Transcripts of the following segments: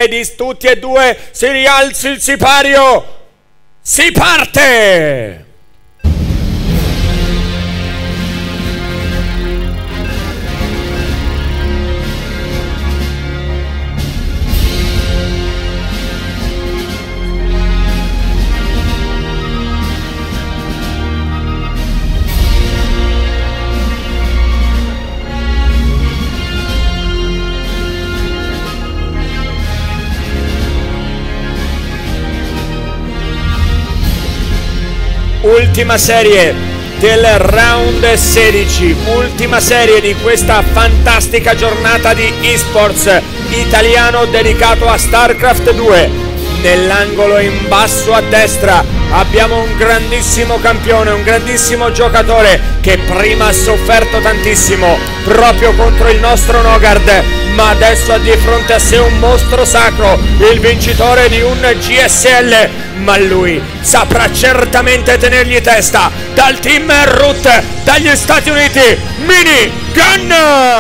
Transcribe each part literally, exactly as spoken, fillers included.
Ladies, tutti e due, si rialzi il sipario, si parte! Ultima serie del round sedici, ultima serie di questa fantastica giornata di eSports italiano dedicato a StarCraft due. Nell'angolo in basso a destra abbiamo un grandissimo campione, un grandissimo giocatore che prima ha sofferto tantissimo proprio contro il nostro Nogard, ma adesso ha di fronte a sé un mostro sacro, il vincitore di un G S L, ma lui saprà certamente tenergli testa. Dal team Root dagli Stati Uniti, Minigun!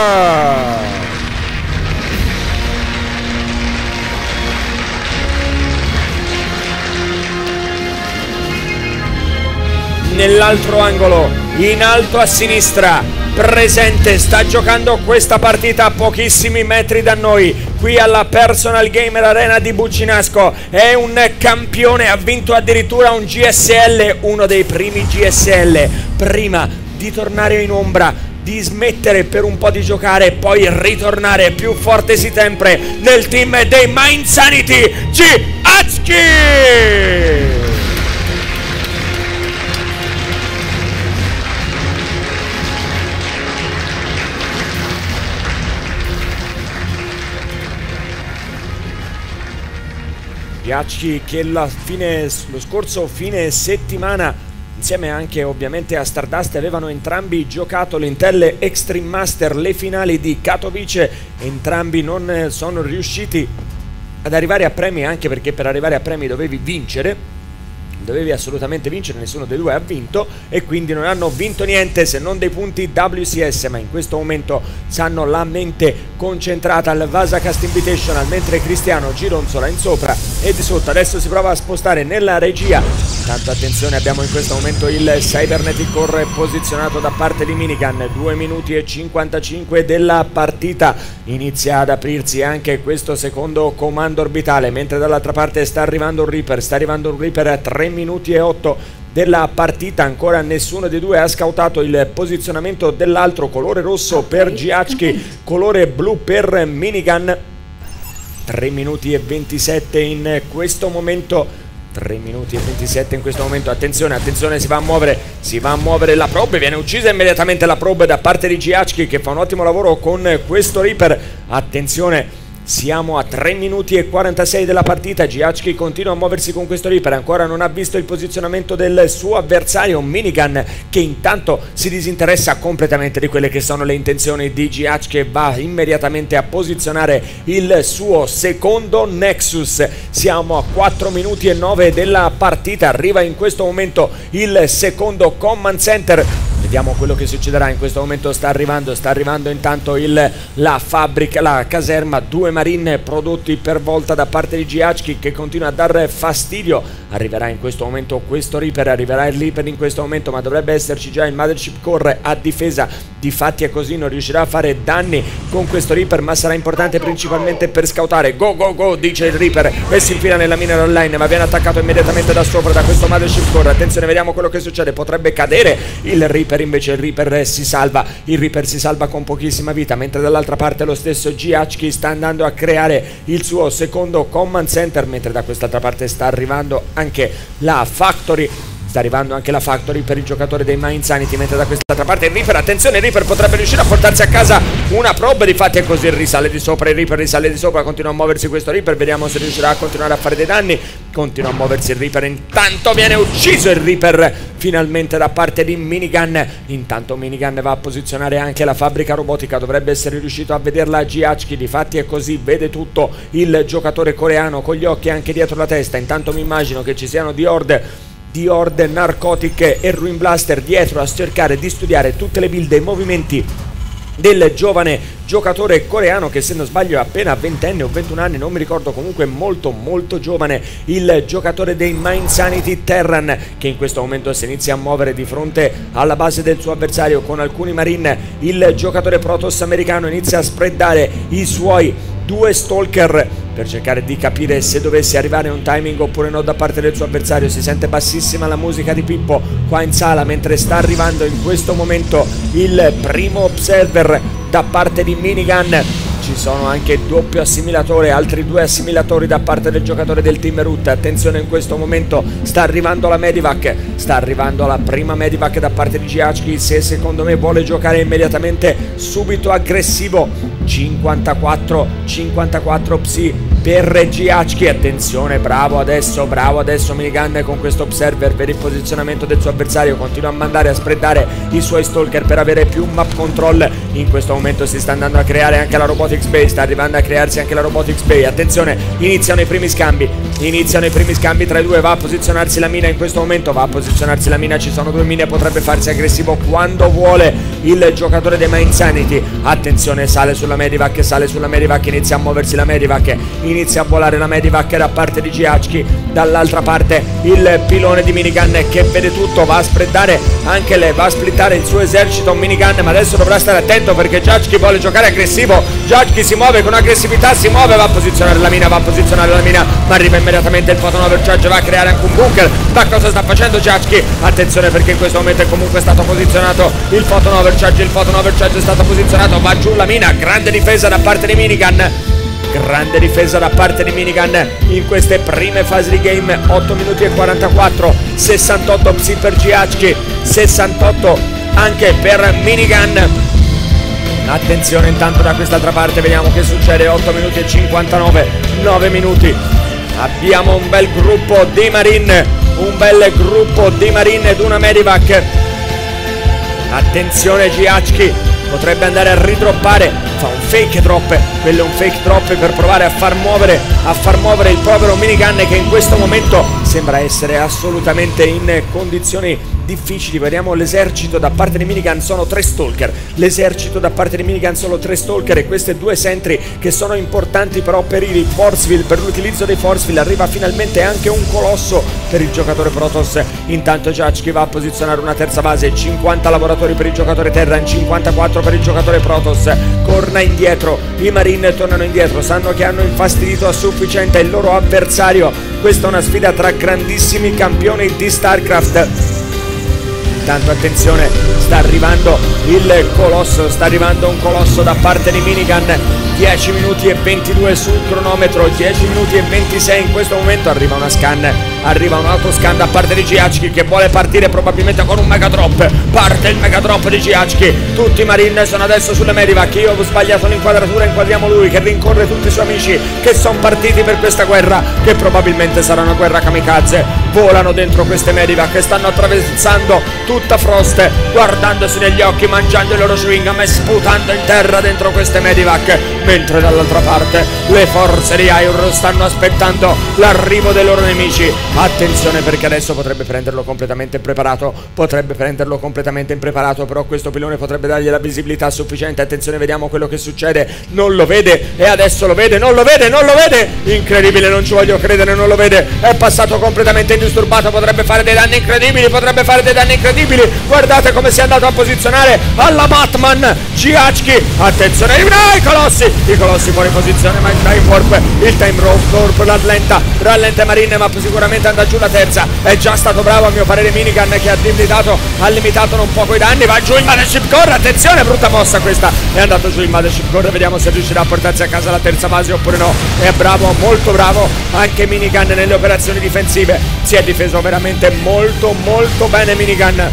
Nell'altro angolo, in alto a sinistra, presente, sta giocando questa partita a pochissimi metri da noi, qui alla Personal Gamer Arena di Buccinasco. È un campione, ha vinto addirittura un G S L, uno dei primi G S L, prima di tornare in ombra, di smettere per un po' di giocare e poi ritornare più forte sempre nel team dei Mindsanity, GHK! GHK che la fine, lo scorso fine settimana, insieme anche ovviamente a Stardust, avevano entrambi giocato l'Intel Extreme Master, le finali di Katowice. Entrambi non sono riusciti ad arrivare a premi, anche perché per arrivare a premi dovevi vincere, dovevi assolutamente vincere, nessuno dei due ha vinto e quindi non hanno vinto niente se non dei punti W C S, ma in questo momento hanno la mente concentrata al Vasacast Invitational, mentre Cristiano gironzola in sopra e di sotto. Adesso si prova a spostare nella regia. Intanto attenzione, abbiamo in questo momento il Cybernetic Core posizionato da parte di Minigun. Due minuti e cinquantacinque della partita, inizia ad aprirsi anche questo secondo comando orbitale, mentre dall'altra parte sta arrivando un Reaper, sta arrivando un Reaper a tre minuti e otto della partita. Ancora nessuno dei due ha scautato il posizionamento dell'altro. Colore rosso per GHK, colore blu per Minigun. Tre minuti e ventisette in questo momento, tre minuti e ventisette in questo momento. Attenzione, attenzione, si va a muovere, si va a muovere la probe, viene uccisa immediatamente la probe da parte di GHK, che fa un ottimo lavoro con questo Reaper. Attenzione, siamo a tre minuti e quarantasei della partita. GHK continua a muoversi con questo Reaper, ancora non ha visto il posizionamento del suo avversario Minigun, che intanto si disinteressa completamente di quelle che sono le intenzioni di GHK, va immediatamente a posizionare il suo secondo Nexus. Siamo a quattro minuti e nove della partita, arriva in questo momento il secondo Command Center. Vediamo quello che succederà in questo momento. Sta arrivando, sta arrivando intanto il, la fabbrica, la caserma, due marine prodotti per volta da parte di GHK, che continua a dar fastidio. Arriverà in questo momento questo Reaper, arriverà il Reaper in questo momento, ma dovrebbe esserci già il Mothership Core a difesa. Difatti è così, non riuscirà a fare danni con questo Reaper, ma sarà importante principalmente per scautare. Go go go, dice il Reaper, e si infila nella mineral line, ma viene attaccato immediatamente da sopra da questo Mothership Core. Attenzione, vediamo quello che succede, potrebbe cadere il Reaper, invece il Reaper si salva, il Reaper si salva con pochissima vita, mentre dall'altra parte lo stesso GHK sta andando a creare il suo secondo Command Center, mentre da quest'altra parte sta arrivando anche la Factory. Sta arrivando anche la Factory per il giocatore dei Mindsanity, mentre da quest'altra parte il Reaper, attenzione, il Reaper potrebbe riuscire a portarsi a casa una probe. Difatti è così, risale di sopra il Reaper, risale di sopra, continua a muoversi questo Reaper, vediamo se riuscirà a continuare a fare dei danni. Continua a muoversi il Reaper, intanto viene ucciso il Reaper finalmente da parte di Minigun. Intanto Minigun va a posizionare anche la fabbrica robotica, dovrebbe essere riuscito a vederla GHK. Difatti è così, vede tutto il giocatore coreano con gli occhi anche dietro la testa. Intanto mi immagino che ci siano di Horde di Horde, Narcotic e Ruin Blaster dietro a cercare di studiare tutte le build e i movimenti del giovane giocatore coreano che, se non sbaglio, è appena ventenne o ventuno anni, non mi ricordo, comunque molto molto giovane, il giocatore dei Mindsanity Terran, che in questo momento si inizia a muovere di fronte alla base del suo avversario con alcuni Marine. Il giocatore Protoss americano inizia a spreadare i suoi due Stalker per cercare di capire se dovesse arrivare un timing oppure no da parte del suo avversario. Si sente bassissima la musica di Pippo qua in sala mentre sta arrivando in questo momento il primo observer da parte di Minigun. Ci sono anche doppio assimilatore, altri due assimilatori da parte del giocatore del Team Root. Attenzione, in questo momento sta arrivando la Medivac, sta arrivando la prima Medivac da parte di Giacchi, se secondo me vuole giocare immediatamente subito aggressivo. cinquantaquattro cinquantaquattro Psi per Giacchi. Attenzione, bravo adesso, bravo adesso Minigun con questo observer per il posizionamento del suo avversario. Continua a mandare a spreadare i suoi Stalker per avere più map control. In questo momento si sta andando a creare anche la Robotics Bay, sta arrivando a crearsi anche la Robotics Bay. Attenzione, iniziano i primi scambi, iniziano i primi scambi tra i due. Va a posizionarsi la mina in questo momento, va a posizionarsi la mina, ci sono due mine, potrebbe farsi aggressivo quando vuole il giocatore dei Mindsanity. Attenzione, sale sulla Medivac, sale sulla Medivac, inizia a muoversi la Medivac, inizia a volare la Medivac da parte di Giacchi. Dall'altra parte il pilone di Minigun che vede tutto, va a spreadare anche lei, va a splittare il suo esercito Minigun, ma adesso dovrà stare attento perché Giacchi vuole giocare aggressivo. Giacchi si muove con aggressività, si muove, va a posizionare la mina, va a posizionare la mina, ma arriva immediatamente il Photon Overcharge, va a creare anche un bunker. Ma cosa sta facendo Giacchi? Attenzione, perché in questo momento è comunque stato posizionato il Photon Overcharge, il Photon Overcharge è stato posizionato, va giù la mina, grande difesa da parte di Minigun. Grande difesa da parte di Minigun in queste prime fasi di game. Otto minuti e quarantaquattro, sessantotto Psi per Giacchi, sessantotto anche per Minigun. Attenzione intanto da quest'altra parte, vediamo che succede. Otto minuti e cinquantanove, nove minuti. Abbiamo un bel gruppo di Marine, un bel gruppo di Marine ed una Medivac. Attenzione, Giacchi potrebbe andare a ridroppare, fa un fake drop, quello è un fake drop per provare a far muovere a far muovere il povero Minigun, che in questo momento sembra essere assolutamente in condizioni difficili. Vediamo l'esercito da parte di Minigun, sono tre Stalker, l'esercito da parte di Minigun sono tre Stalker e queste due Sentry che sono importanti però per i Forceville, per l'utilizzo dei Forceville. Arriva finalmente anche un colosso per il giocatore Protoss. Intanto Giacchi va a posizionare una terza base, cinquanta lavoratori per il giocatore Terran, cinquantaquattro per il giocatore Protoss. Torna indietro, i Marine tornano indietro, sanno che hanno infastidito a sufficiente il loro avversario. Questa è una sfida tra grandissimi campioni di StarCraft. Intanto attenzione, sta arrivando il colosso, sta arrivando un colosso da parte di Minigun. Dieci minuti e ventidue sul cronometro, dieci minuti e ventisei in questo momento. Arriva una scan, arriva un autoscan da parte di Giacchi che vuole partire probabilmente con un mega drop. Parte il mega drop di Giacchi, tutti i Marine sono adesso sulle Medivac. Io ho sbagliato l'inquadratura, inquadriamo lui che rincorre tutti i suoi amici che sono partiti per questa guerra, che probabilmente sarà una guerra kamikaze. Volano dentro queste Medivac e stanno attraversando tutta Frost, guardandosi negli occhi, mangiando i loro chewing gum e sputando in terra dentro queste Medivac, mentre dall'altra parte le forze di Aur stanno aspettando l'arrivo dei loro nemici. Attenzione, perché adesso potrebbe prenderlo completamente impreparato, potrebbe prenderlo completamente impreparato, però questo pilone potrebbe dargli la visibilità sufficiente. Attenzione, vediamo quello che succede, non lo vede e adesso lo vede, non lo vede, non lo vede, incredibile, non ci voglio credere, non lo vede, è passato completamente indisturbato, potrebbe fare dei danni incredibili, potrebbe fare dei danni incredibili. Guardate come si è andato a posizionare alla Batman Giacchi. Attenzione, no, i colossi, i colossi fuori posizione, ma il time warp, il time warp rallenta, rallenta Marine, ma sicuramente andrà giù la terza. È già stato bravo a mio parere Minigun, che ha limitato, ha limitato un poco i danni. Va giù il Mothership Core, attenzione, brutta mossa questa, è andato giù il Mothership Core. Vediamo se riuscirà a portarsi a casa la terza base oppure no. È bravo, molto bravo anche Minigun nelle operazioni difensive, si è difeso veramente molto molto bene Minigun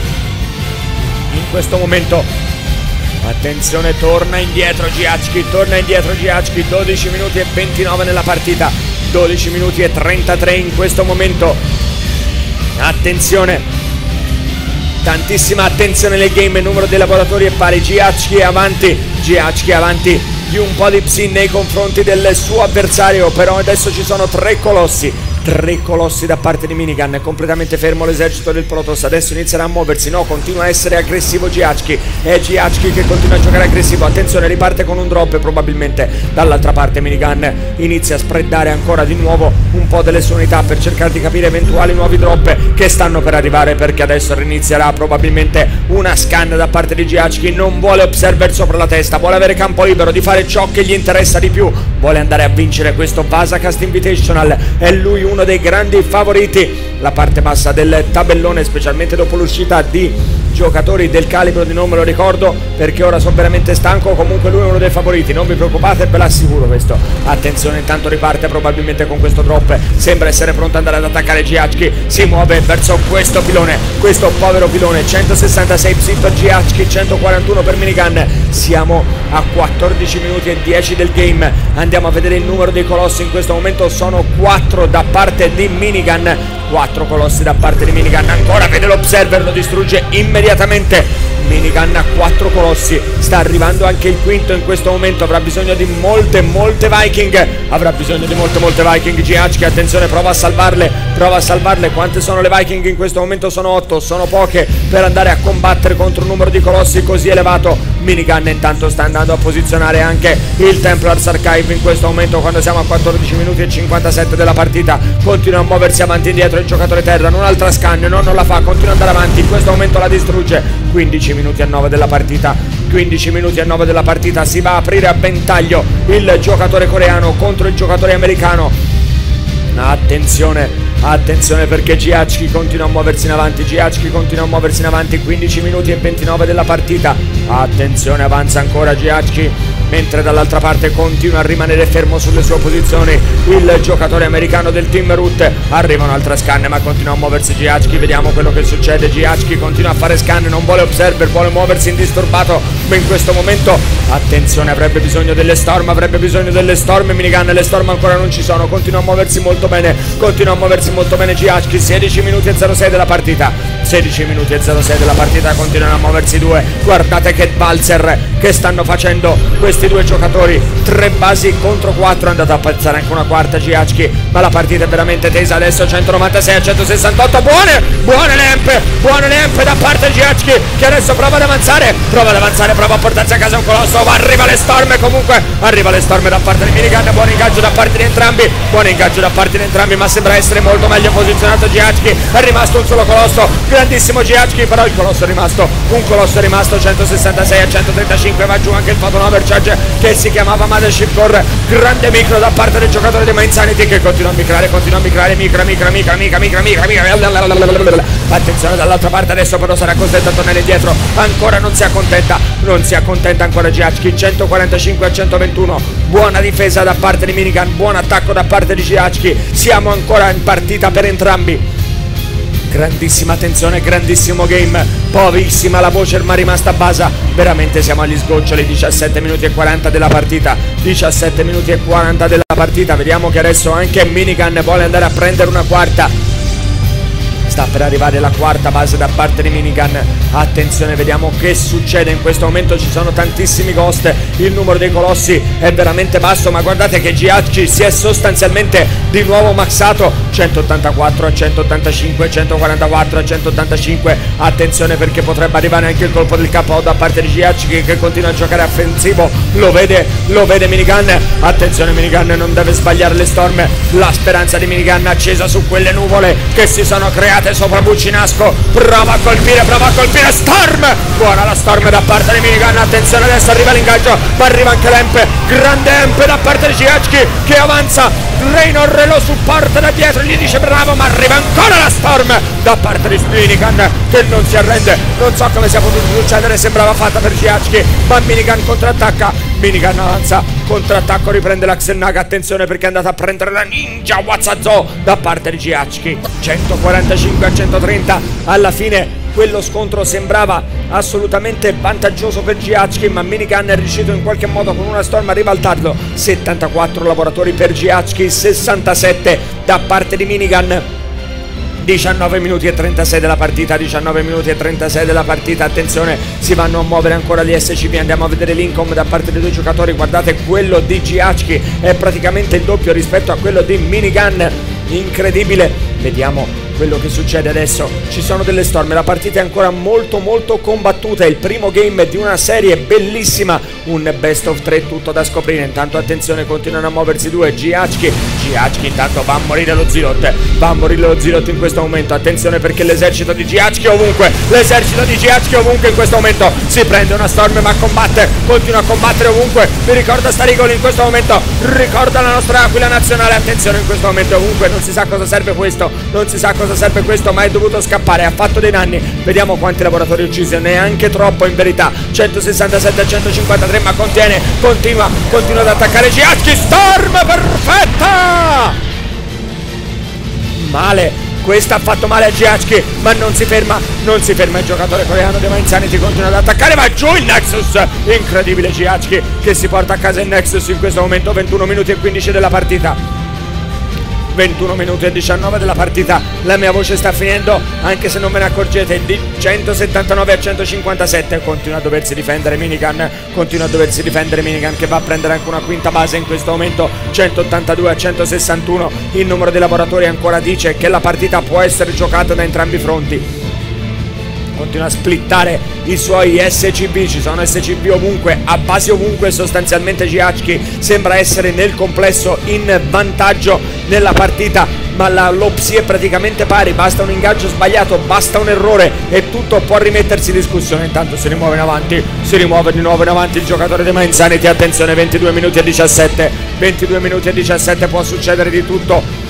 in questo momento. Attenzione, torna indietro Giacchi, torna indietro Giacchi, dodici minuti e ventinove nella partita, dodici minuti e trentatré in questo momento. Attenzione, tantissima attenzione nel game, il numero dei lavoratori è pari, Giacchi è avanti, Giacchi è avanti di un po' di Psi nei confronti del suo avversario, però adesso ci sono tre colossi tre colossi da parte di Minigun, è completamente fermo l'esercito del Protoss, adesso inizierà a muoversi, no, continua a essere aggressivo Gihacki, è Gihacki che continua a giocare aggressivo, attenzione, riparte con un drop e probabilmente dall'altra parte Minigun inizia a spreadare ancora di nuovo un po' delle sue unità per cercare di capire eventuali nuovi drop che stanno per arrivare, perché adesso inizierà probabilmente una scan da parte di Gihacki, non vuole observer sopra la testa, vuole avere campo libero di fare ciò che gli interessa di più, vuole andare a vincere questo Vasacast Invitational, è lui uno dei grandi favoriti. La parte bassa del tabellone, specialmente dopo l'uscita di giocatori del calibro di non me lo ricordo perché ora sono veramente stanco, comunque lui è uno dei favoriti, non vi preoccupate, ve l'assicuro questo. Attenzione, intanto riparte probabilmente con questo drop, sembra essere pronto ad andare ad attaccare Gihacki, si muove verso questo pilone, questo povero pilone, centosessantasei psitto Gihacki, centoquarantuno per Minigun, siamo a quattordici minuti e dieci del game, andiamo a vedere il numero dei colossi, in questo momento sono quattro da parte di Minigun, quattro colossi da parte di Minigun, ancora vede l'observer, lo distrugge immediatamente. Minigun ha quattro colossi, sta arrivando anche il quinto in questo momento, avrà bisogno di molte molte Viking, avrà bisogno di molte molte Viking Gihacki, attenzione, prova a salvarle, prova a salvarle, quante sono le Viking in questo momento? Sono otto, sono poche per andare a combattere contro un numero di colossi così elevato. Minigun intanto sta andando a posizionare anche il Templars Archive in questo momento, quando siamo a quattordici minuti e cinquantasette della partita, continua a muoversi avanti e indietro il giocatore Terran, un'altra scan, no, non la fa, continua ad andare avanti, in questo momento la distrugge. Quindici minuti e nove della partita, quindici minuti e nove della partita, si va a aprire a ventaglio il giocatore coreano contro il giocatore americano. Attenzione, attenzione perché Gihacki continua a muoversi in avanti, Gihacki continua a muoversi in avanti, quindici minuti e ventinove della partita, attenzione, avanza ancora Gihacki, mentre dall'altra parte continua a rimanere fermo sulle sue posizioni il giocatore americano del Team Root. Arriva un'altra scan ma continua a muoversi Gihacki, vediamo quello che succede. Gihacki continua a fare scan, non vuole observer, vuole muoversi indisturbato, ma in questo momento attenzione, avrebbe bisogno delle storm, avrebbe bisogno delle storm Minigun, le storm ancora non ci sono, continua a muoversi molto bene, continua a muoversi molto bene Gihacki. Sedici minuti e zero sei della partita, sedici minuti e zero sei della partita, continuano a muoversi due, guardate che valzer che stanno facendo questi due giocatori, tre basi contro quattro, è andato a passare anche una quarta Gihacki, ma la partita è veramente tesa. Adesso centonovantasei a centosessantotto, buone, buone lamp, buone lamp da parte di Gihacki che adesso prova ad avanzare, prova ad avanzare, prova a portarsi a casa un colosso, ma arriva le storm, comunque arriva le storm da parte di Minigun, buon ingaggio da parte di entrambi, buon ingaggio da parte di entrambi, ma sembra essere molto meglio posizionato Gihacki, è rimasto un solo colosso, grandissimo Gihacki, però il colosso è rimasto, un colosso è rimasto, centosessantasei a centotrentacinque, va giù anche il Photon Overcharge che si chiamava Mothership Core, grande micro da parte del giocatore di Mindsanity che continua a micrare, continua a micrare, micra, micra, micra, micra, micra, micra, micra. Attenzione dall'altra parte, adesso però sarà costretto a tornare indietro, ancora non si accontenta, non si accontenta ancora Gihacki, centoquarantacinque a centoventuno, buona difesa da parte di Minigun, buon attacco da parte di Gihacki, siamo ancora in partita per entrambi. Grandissima tensione, grandissimo game, poverissima la voce ma rimasta a basa, veramente siamo agli sgoccioli, diciassette minuti e quaranta della partita, diciassette minuti e quaranta della partita, vediamo che adesso anche Minigun vuole andare a prendere una quarta. Sta per arrivare la quarta base da parte di Minigun, attenzione, vediamo che succede in questo momento, ci sono tantissimi ghost, il numero dei colossi è veramente basso, ma guardate che Gihacki si è sostanzialmente di nuovo maxato, centottantaquattro a centottantacinque, centoquarantaquattro a centottantacinque, attenzione perché potrebbe arrivare anche il colpo del K O da parte di Gihacki che continua a giocare offensivo, lo vede, lo vede Minigun, attenzione Minigun non deve sbagliare le storm, la speranza di Minigun accesa su quelle nuvole che si sono create sopra Buccinasco, prova a colpire, prova a colpire, storm, buona la storm da parte di Minigun, attenzione adesso arriva l'ingaggio, ma arriva anche l'Amp, grande Amp da parte di Gihacki che avanza, Raynor lo supporta da dietro, gli dice bravo, ma arriva ancora la storm da parte di Minigun che non si arrende, non so come sia potuto succedere, sembrava fatta per Gihacki, ma Minigun contrattacca, Minigun avanza, contrattacco, riprende la Xel'Naga, attenzione perché è andata a prendere la Ninja Wazazo da parte di Gihacki, centoquarantacinque a centotrenta, alla fine quello scontro sembrava assolutamente vantaggioso per Gihacki, ma Minigun è riuscito in qualche modo con una storm a ribaltarlo, settantaquattro lavoratori per Gihacki, sessantasette da parte di Minigun. diciannove minuti e trentasei della partita, diciannove minuti e trentasei della partita, attenzione, si vanno a muovere ancora gli S C V, andiamo a vedere l'income da parte dei due giocatori, guardate quello di Gihacki è praticamente il doppio rispetto a quello di Minigun, incredibile. Vediamo quello che succede adesso. Ci sono delle storme, la partita è ancora molto molto combattuta, è il primo game di una serie bellissima, un best of tre tutto da scoprire. Intanto attenzione, continuano a muoversi due, Giacchi, Giacchi intanto va a morire lo Zilot, va a morire lo Zilot in questo momento, attenzione perché l'esercito di Giacchi ovunque, l'esercito di Giacchi ovunque in questo momento, si prende una storm ma combatte, continua a combattere ovunque, mi ricorda Starigoli in questo momento, ricorda la nostra Aquila nazionale, attenzione in questo momento ovunque, non si sa cosa serve questo, non si sa cosa serve questo, ma è dovuto scappare, ha fatto dei danni. Vediamo quanti lavoratori uccisi, neanche troppo in verità, centosessantasette a centocinquantatré, ma contiene, continua, continua ad attaccare Giacchi, storm perfetta! Male, questa ha fatto male a Giacchi, ma non si ferma, non si ferma il giocatore coreano dei Insanity, continua ad attaccare, ma giù il Nexus, incredibile Giacchi che si porta a casa il Nexus in questo momento, ventuno minuti e quindici della partita. ventuno minuti e diciannove della partita, la mia voce sta finendo anche se non me ne accorgete, di centosettantanove a centocinquantasette, continua a doversi difendere Minigun, continua a doversi difendere Minigun che va a prendere anche una quinta base in questo momento, centottantadue a centosessantuno, il numero dei lavoratori ancora dice che la partita può essere giocata da entrambi i fronti. Continua a splittare i suoi S C V, ci sono S C V ovunque, a base ovunque, sostanzialmente Giacchi sembra essere nel complesso in vantaggio nella partita, ma la Lopsi è praticamente pari, basta un ingaggio sbagliato, basta un errore e tutto può rimettersi in discussione. Intanto si rimuove in avanti, si rimuove di nuovo in avanti il giocatore dei Insanity, attenzione, ventidue minuti e diciassette, ventidue minuti e diciassette, può succedere di tutto.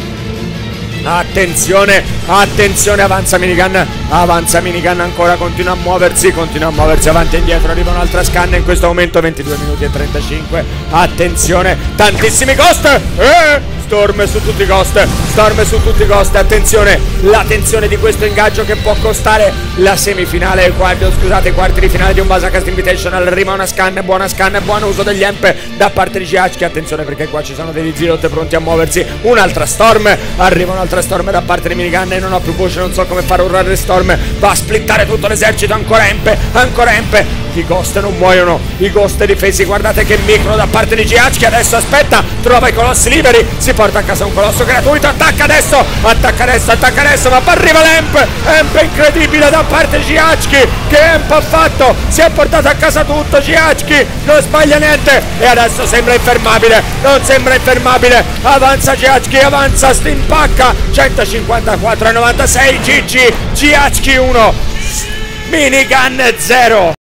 Attenzione, attenzione, avanza Minigun, avanza Minigun ancora, continua a muoversi, continua a muoversi avanti e indietro, arriva un'altra scanna in questo momento, ventidue minuti e trentacinque, attenzione, tantissimi ghost, eh! Storm su tutti i ghost, storm su tutti i ghost, attenzione, la tensione di questo ingaggio che può costare la semifinale, quadro, scusate, quarti di finale di un Basacast Invitational, arriva una scan, buona scan, buon uso degli amp da parte di Giacchi, attenzione perché qua ci sono degli Zilot pronti a muoversi, un'altra storm, arriva un'altra storm da parte di Minigun e non ho più voce, non so come fare urlare storm, va a splittare tutto l'esercito, ancora amp, ancora amp, i ghost non muoiono, i ghost difesi, guardate che micro da parte di Giacchi, adesso aspetta, trova i colossi liberi, si porta a casa un colosso gratuito, attacca adesso, attacca adesso, attacca adesso, ma arriva l'amp, amp incredibile da parte di Giacchi, che amp ha fatto, si è portato a casa tutto Giacchi, non sbaglia niente e adesso sembra infermabile, non sembra infermabile, avanza Giacchi, avanza, stimpacca, centocinquantaquattro a novantasei, Gigi, Giacchi uno, Minigun zero.